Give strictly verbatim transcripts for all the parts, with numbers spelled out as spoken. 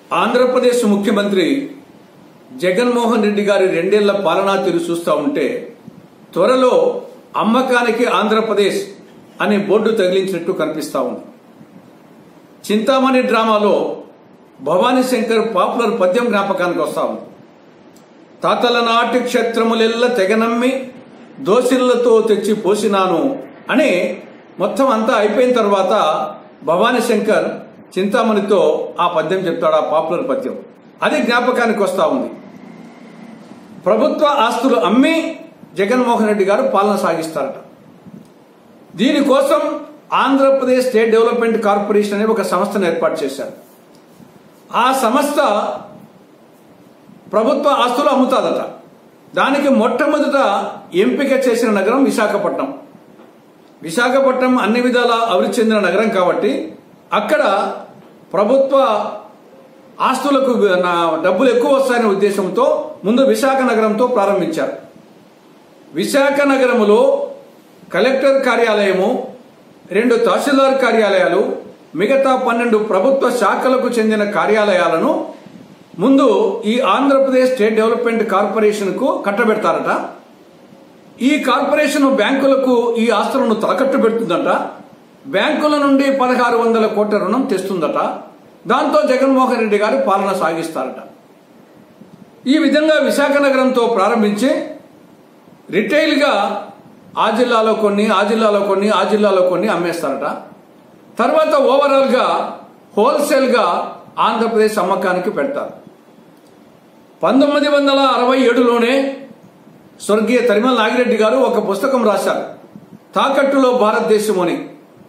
ఆంధ్రప్రదేశ్ ముఖ్యమంత్రి జగన్మోహన్ రెడ్డి గారి రెండేళ్ల పాలనా తీరు చూస్తూ ఉంటే త్వరలో అమ్మకానికి ఆంధ్రప్రదేశ్ అనే బోర్డు తగిలించినట్టు కనిపిస్తా ఉంది. చింతామణి డ్రామాలో భవానీ శంకర్ పాపులర్ పద్యం జ్ఞాపకానికి వస్తా ఉంది. తాతల నాటి క్షేత్రములెల్ల తెగనమ్మి దోసిళ్లతో తెచ్చి పోసినాను అని మొత్తం అంతా అయిపోయిన తర్వాత భవానీ శంకర్ చింతామణితో ఆ పద్యం చెప్తాడు. ఆ పాపులర్ పద్యం అది జ్ఞాపకానికి వస్తా ఉంది. ప్రభుత్వ ఆస్తులు అమ్మి జగన్మోహన్ రెడ్డి గారు పాలన సాగిస్తారట. దీనికోసం ఆంధ్రప్రదేశ్ స్టేట్ డెవలప్మెంట్ కార్పొరేషన్ అనే ఒక సంస్థను ఏర్పాటు చేశారు. ఆ సంస్థ ప్రభుత్వ ఆస్తులు అమ్ముతాదట. దానికి మొట్టమొదట ఎంపిక చేసిన నగరం విశాఖపట్నం. విశాఖపట్నం అన్ని విధాల అభివృద్ధి చెందిన నగరం కాబట్టి అక్కడ ప్రభుత్వ ఆస్తులకు డబ్బులు ఎక్కువ వస్తాయనే ఉద్దేశంతో ముందు విశాఖ నగరంతో ప్రారంభించారు. విశాఖ నగరంలో కలెక్టర్ కార్యాలయము, రెండు తహసీల్దార్ కార్యాలయాలు, మిగతా పన్నెండు ప్రభుత్వ శాఖలకు చెందిన కార్యాలయాలను ముందు ఈ ఆంధ్రప్రదేశ్ స్టేట్ డెవలప్మెంట్ కార్పొరేషన్ కు కట్టబెడతారట. ఈ కార్పొరేషన్ బ్యాంకులకు ఈ ఆస్తులను తాకట్టు పెడుతుందట. బ్యాంకుల నుండి పదహారు వందల కోట్ల రుణం తెస్తుందట. దాంతో జగన్మోహన్ రెడ్డి గారు పాలన సాగిస్తారట. ఈ విధంగా విశాఖ నగరంతో ప్రారంభించి రిటైల్ గా ఆ జిల్లాలో కొన్ని ఆ జిల్లాలో కొన్ని ఆ జిల్లాలో కొన్ని అమ్మేస్తారట. తర్వాత ఓవరాల్ గా హోల్సేల్ గా ఆంధ్రప్రదేశ్ అమ్మకానికి పెడతారు. పంతొమ్మిది వందల అరవై ఏడులోనే స్వర్గీయ తరిమల నాగిరెడ్డి గారు ఒక పుస్తకం రాశారు, తాకట్టులో భారతదేశం అని.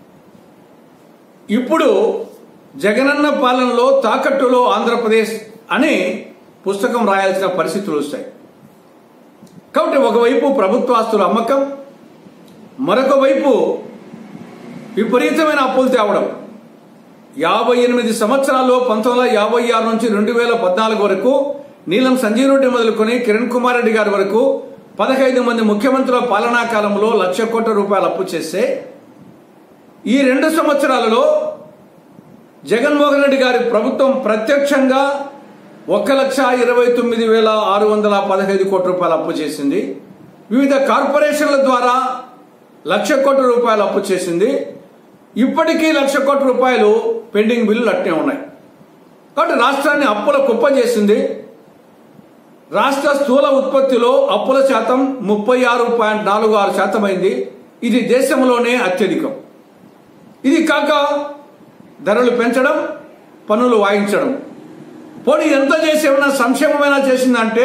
ఇప్పుడు జగనన్న పాలనలో తాకట్టులో ఆంధ్రప్రదేశ్ అని పుస్తకం రాయాల్సిన పరిస్థితులు వస్తాయి. కాబట్టి ఒకవైపు ప్రభుత్వ ఆస్తుల అమ్మకం, మరొక వైపు విపరీతమైన అప్పులు తేవడం. యాభై ఎనిమిది సంవత్సరాల్లో పంతొమ్మిది వందల యాభై ఆరు నుంచి రెండు వేల పద్నాలుగు వరకు నీలం సంజీవ్ రెడ్డి మొదలుకొని కిరణ్ కుమార్ రెడ్డి గారి వరకు పదహైదు మంది ముఖ్యమంత్రుల పాలనా కాలంలో లక్ష కోట్ల రూపాయలు అప్పు చేస్తే ఈ రెండు సంవత్సరాలలో జగన్మోహన్ రెడ్డి గారి ప్రభుత్వం ప్రత్యక్షంగా ఒక లక్ష ఇరవై తొమ్మిది వేల ఆరు వందల పదహైదు కోట్ల రూపాయలు అప్పు చేసింది. వివిధ కార్పొరేషన్ల ద్వారా లక్ష కోట్ల రూపాయలు అప్పు చేసింది. ఇప్పటికీ లక్ష కోట్ల రూపాయలు పెండింగ్ బిల్లులు అట్టే ఉన్నాయి. కాబట్టి రాష్ట్రాన్ని అప్పుల కుప్ప చేసింది. రాష్ట్ర స్థూల ఉత్పత్తిలో అప్పుల శాతం ముప్పై ఆరు పాయింట్ నాలుగు ఆరు శాతం అయింది. ఇది దేశంలోనే అత్యధికం. ఇది కాక ధరలు పెంచడం, పన్నులు వాయించడం. పోనీ ఎంత చేసి ఏమైనా సంక్షేమమైనా చేసిందంటే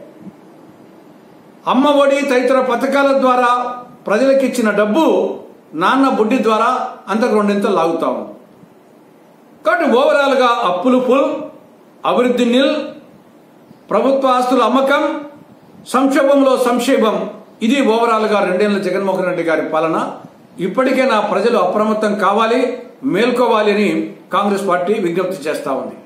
అమ్మ ఒడి తదితర పథకాల ద్వారా ప్రజలకు ఇచ్చిన డబ్బు నాన్న బుడ్డి ద్వారా అంతకు రెండింతలు లాగుతా ఉంది. కాబట్టి ఓవరాల్ గా అప్పులు ఫుల్, అభివృద్ధి నిల్, ప్రభుత్వ ఆస్తుల అమ్మకం, సంక్షోభంలో సంక్షేమం. ఇది ఓవరాల్ గా రెండేళ్ల జగన్మోహన్ రెడ్డి గారి పాలన. ఇప్పటికే నా ప్రజలు అప్రమత్తం కావాలి, మేల్కోవాలి అని కాంగ్రెస్ పార్టీ విజ్ఞప్తి చేస్తా ఉంది.